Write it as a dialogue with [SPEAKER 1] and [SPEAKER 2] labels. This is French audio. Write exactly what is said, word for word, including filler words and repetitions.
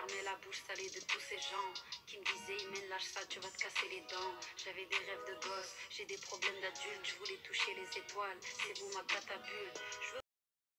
[SPEAKER 1] fermer la bouche salée de tous ces gens qui me disaient, Imen, lâche ça, tu vas te casser les dents. J'avais des rêves de gosse, j'ai des problèmes d'adulte, je voulais toucher les étoiles, c'est vous ma catabule. Je veux